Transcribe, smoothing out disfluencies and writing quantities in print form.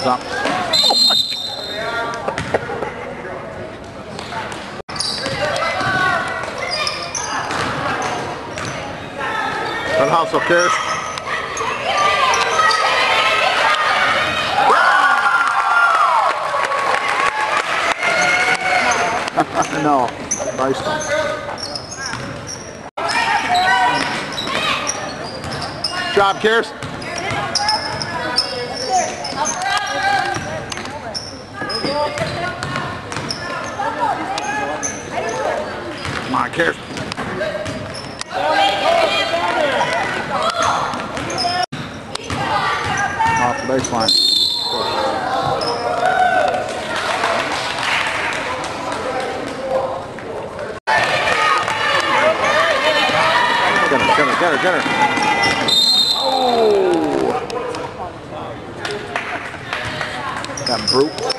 Thumbs up. Good hustle, Pierce. No, nice one. Job, Pierce. Come on, Pierce. Off the baseline. Get her. Oh! That brute.